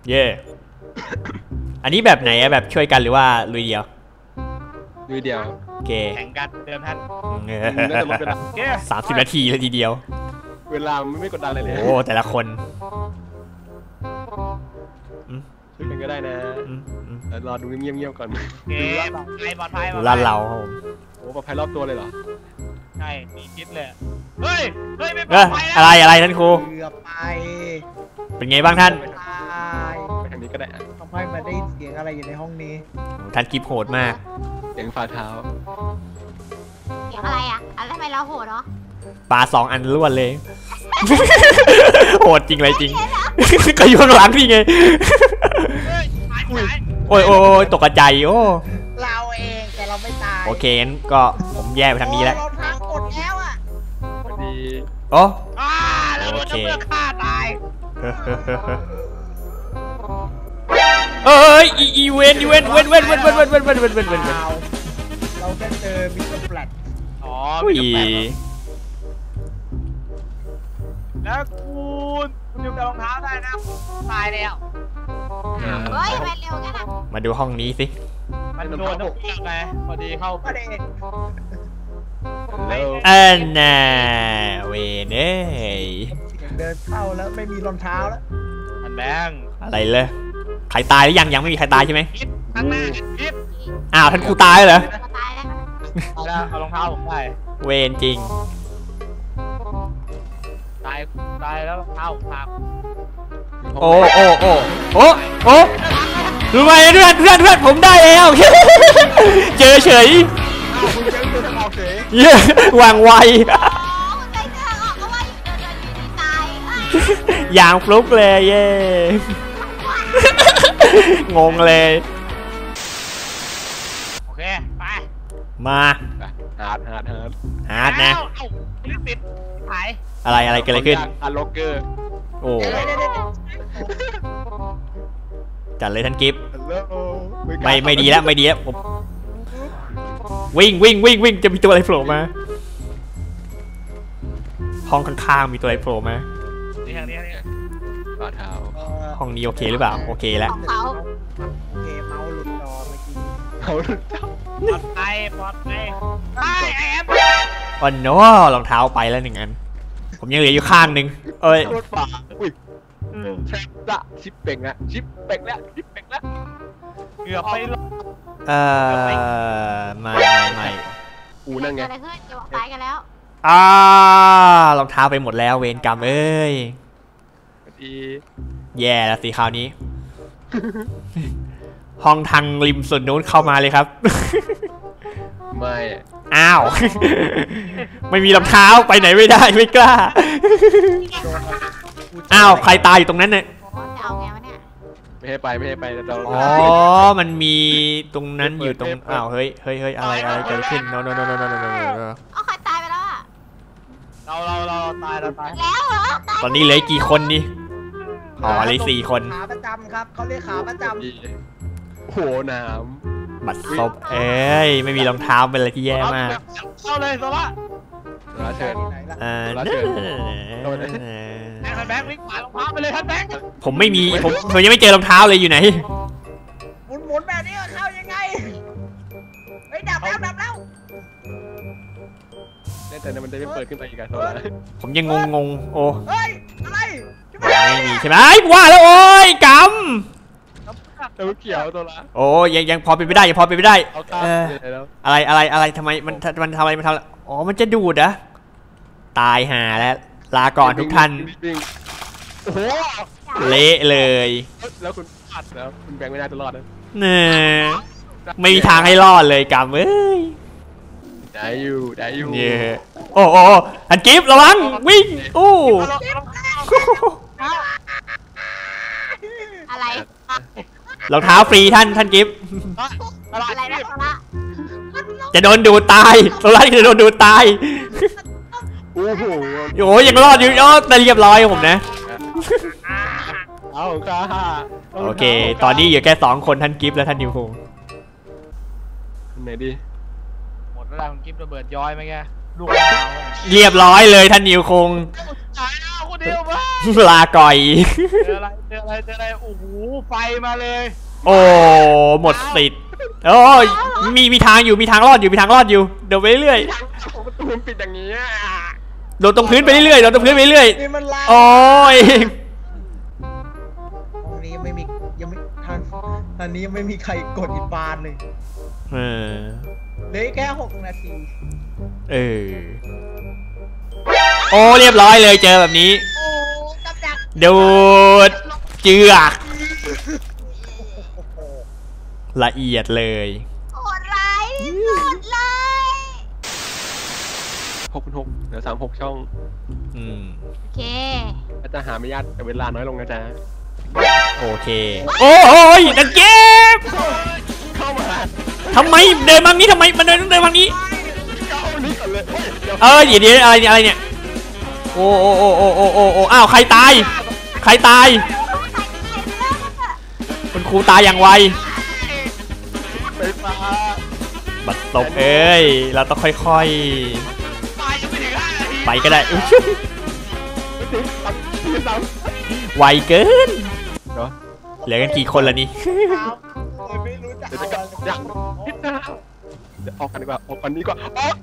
เย่อันนี้แบบไหนอะแบบช่วยกันหรือว่าลุยเดียวลุยเดียวโอเคแข่งกันเดิมท่าน 30 นาทีเลยทีเดียวเวลาไม่กดดันเลยโอ้แต่ละคนช่วยกันก็ได้นะรอดูเงียบๆก่อนดูปลอดภัยลั่นเราครับผมโอ้ปลอดภัยรอบตัวเลยเหรอใช่มีคิดเลยเฮ้ยไม่ปลอดภัยอะไรท่านครูเกือบไปเป็นไงบ้างท่านไปทางนี้ก็ได้ทำไมมาได้เสียงอะไรอยู่ในห้องนี้ท่านกิฟโหดมากเสียงฝ่าเท้าเสียงอะไรอ่ะอะไรทำไมเราโหดเหรอปลา2 อันล้วนเลยโหดจริงเลยจริงก็อยู่ข้างหลังนี่ไงโอ้ยตกใจโอ้เราเองแต่เราไม่ตายโอเคงั้นก็ผมแยกไปทางนี้แล้วเราทางหมดแล้วอ่ะพอดีโอ้แล้วโดนเพื่อฆ่าตายเอ้ยอีเวนเราแค่เจอมิสเตอร์แฟลตอ๋อแล้วคุณอยู่กับรองเท้าได้นะตายแล้วเฮ้ยไปเร็วกันนะมาดูห้องนี้สิมันโดนน้ำเกลือไงพอดีเข้าประเด็นน่ะเวนเอ้ยเดินเข้าแล้วไม่มีรองเท้าแล้วมันแบงอะไรเลยใครตายหรือยังไม่มีใครตายใช่ไหมข้างหน้าคิดอ้าวท่านครูตายเหรอตายแล้วเอารองเท้าผมไปเวนจริงตายแล้วเท้าพังโอ้รู้ไหมเพื่อนผมได้แล้วเจอเฉยวางไวอย่างฟลุกเลยเย่งงเลยโอเคไปมาฮาร์ดนะติดหายอะไรเกิดอะไรขึ้นอันล็อกเกอร์โอ้จัดเลยท่านกิฟต์ไม่ดีแล้วผมวิ่งจะมีตัวอะไรโผล่มาห้องข้างๆมีตัวอะไรโผล่มานี่ฝ่าเท้าห้องนี้โอเคหรือเปล่าโอเคแล้วโอเคเมาส์หลุดจอเมื่อกี้เขาหลุดจอปลอดภัยแอบอ๋อโน้รองเท้าไปแล้ว1 อันผมยังเหลืออยู่ข้างนึงเอ้ยรถฝ่าอุ้ยแชมป์ละชิปเป่งแล้วเกือบไปไม่กูนั่งไงอะไรขึ้นจะตายกันแล้วรองเท้าไปหมดแล้วเวรกรรมเอ้ยแย่แล้วสิคราวนี้ห้องทางริมส่วนโน้นเข้ามาเลยครับไม่อ้าวไม่มีรองเท้าไปไหนไม่ได้ไม่กล้าอ้าวใครตายอยู่ตรงนั้นเนี่ยไม่ให้ไปแต่อ๋อมันมีตรงนั้นอยู่ตรงอ้าวเฮ้ยอะไรเกิดขึ้นโนใครตายไปแล้วอ่ะเราตายแล้วเหรอตอนนี้เหลือกี่คนนี่อ๋อเหลือ4 คนขาประจำครับเขาเรียกขาประจำโหน้ำบัดซบไม่มีรองเท้าเป็นอะไรที่แย่มากเข้าเลยโซล่าเชิญแบงค์วิ่งผ่านรองเท้าไปเลยท่านแบงค์ผมไม่มีผมยังไม่เจอรองเท้าเลยอยู่ไหนหมุนแบบนี้เข้ายังไงดับแล้วแต่มันจะไม่เปิดขึ้นไปอีกโซล่าผมยังงงโอ้เฮ้ยอะไรไม่มีใช่ไหมว่าแล้วโอ้ยกำตัวเขียวโซล่าโอ้ยังพอเป็นไปได้อะไรทำไมมันทำอะไรมันทำอ๋อมันจะดูดอะตายห่าแล้วลาก่อนทุกท่านโอ้โหเละเลยแล้วคุณอัดแล้วคุณแบงค์ไม่ได้ตลอดนะไม่มีทางให้รอดเลยกำเอ้ยได้อยู่เนี่ยโอ้ท่านกิฟต์ระวังวิ่งอะไรรองเท้าฟรีท่านกิฟต์อะไรนะจะโดนดูดตายโซล่าจะโดนดูดตายโอ้โหยังรอดอยู่แต่เรียบร้อยผมนะเอาค่ะโอเคตอนนี้อยู่แค่2 คนท่านกิฟต์และท่านนิวคงไหนดีหมดแล้วคุณกิฟต์ระเบิดย้อยไหมแกลูกเรียบร้อยเลยท่านนิวคงเดียวมาลาก่อยเจออะไรโอ้โหไฟมาเลยโอ้หมดสิทธิ์โอ้ยมีทางอยู่มีทางรอดอยู่เดินไปเรื่อยประตูมันปิดอย่างนี้โดนตรงพื้นไปเรื่อยโดนตรงพื้นไปเรื่อยนี่มันลาโอ้ยตรงนี้ยังไม่ทางนี้ยังไม่มีใครกดอินบานเลยเออเหลือแค่6 นาทีโอ้เรียบร้อยเลยเจอแบบนี้โอ้กับดักดูดเจือกละเอียดเลยโหดร้ายที่สุดเลย 6 เหลือ36 ช่องโอเคอาจจะหาไม่ยากแต่เวลาน้อยลงนะจ๊ะโอเคโอ้ยนักเก็บเข้ามาทำไมเดินบางนี้ทำไมมันเดินบางนี้เข้านี่ก่อนเลยเดี๋ยวอะไรเนี่ยโอ้อ้าวใครตายคุณครูตายอย่างไวไฟฟ้าบัดตบเอ้ยเราต้องค่อยตายยังไม่ถึง5 นาทีๆไปก็ได้อุ๊ยไม่ซ้ไวเกินำเหรอเหลือกันกี่คนละนี่ครับเลยไม่รู้จะเดี๋ยวเอาจะกลับอะไรอยากพิจารณาเดี๋ยวออกกันดีกว่าออกก่อนดีกว่า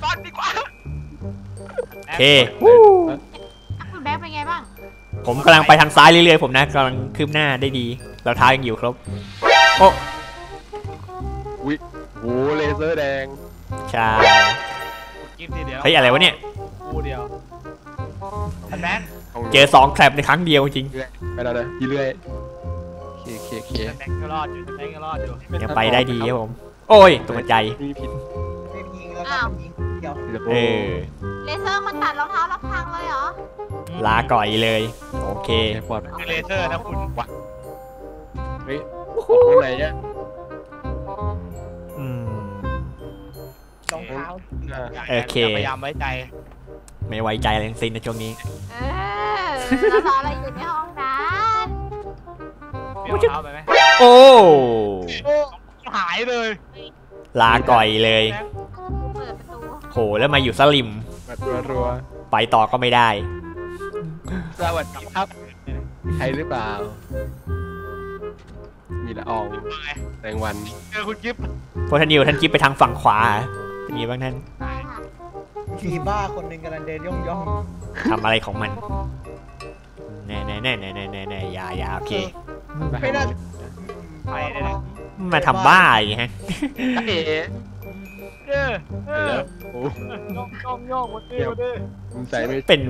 โอเคคุณแบ๊กเป็นไงบ้างผมกำลังไปทางซ้ายเรื่อยๆผมนะกำลังคืบหน้าได้ดีเราท้ายังอยู่ครบโอ้วิโอ้เลเซอร์แดงใช่กินทีเดียวเฮ้ยอะไรวะเนี่ยคู่เดียวแบงค์เจอ2แทรปในครั้งเดียวจริงไปแล้วนะทีเรื่อยเคแบงค์ก็รอดอยู่ยังไปได้ดีครับผมโอ้ยตกใจมีผิดไม่ยิงแล้วก็ยิงเดี๋ยวเลเซอร์มันตัดรองเท้ารับทางเลยเหรอลาก่อยเลยโอเคปลอดคือเลเซอร์นะคุณเฮ้ยตรงไหนเนี่ยอืมรองเท้าโอเคพยายามไว้ใจไม่ไว้ใจอะไรทั้งสิ้นในช่วงนี้เรารออะไรอยู่ในห้องนั้นเปลี่ยนรองเท้าไปไหมโอ้หายเลยลาก่อยเลยเปิดประตูโหแล้วมาอยู่สลิมแบบรัวไปต่อก็ไม่ได้ๆสวัสดีครับใครหรือเปล่า มีละอองแรงวันเจอคุณกิฟต์พวกท่านนิวท่านจิ๊บไปทางฝั่งขวาเป็นไงบ้างท่านทีบ้าคนหนึ่งกำลังเดินย่องทำอะไรของมันแน่อย่าโอเคๆไม่น่าไปเลยนะมาทำบ้าอย่างเงี้ยฮะเอ๋ โอ้ย่องวันนี้ผมใส่ไม่เป็น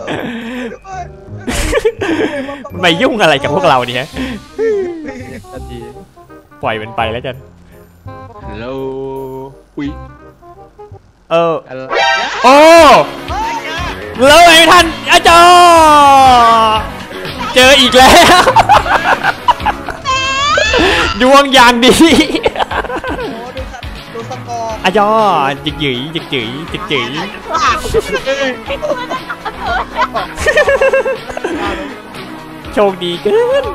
ไม่ยุ่งอะไรกับพวกเราเนี่ยนาทีปล่อยมันไปแล้วกันฮัลโหลอุ้ยอะไรอะไรโอ้แล้วไงท่านอาจารย์เจออีกแล้ว ดวงอย่างดีโอ้ดูสกอร์อาจารย์จิกหยืยโชคดีเกิน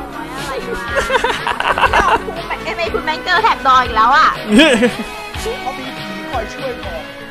ไม่คุณแบงค์เจอแถบดอยอีกแล้วอ่ะเขามีผีคอยช่วยบอก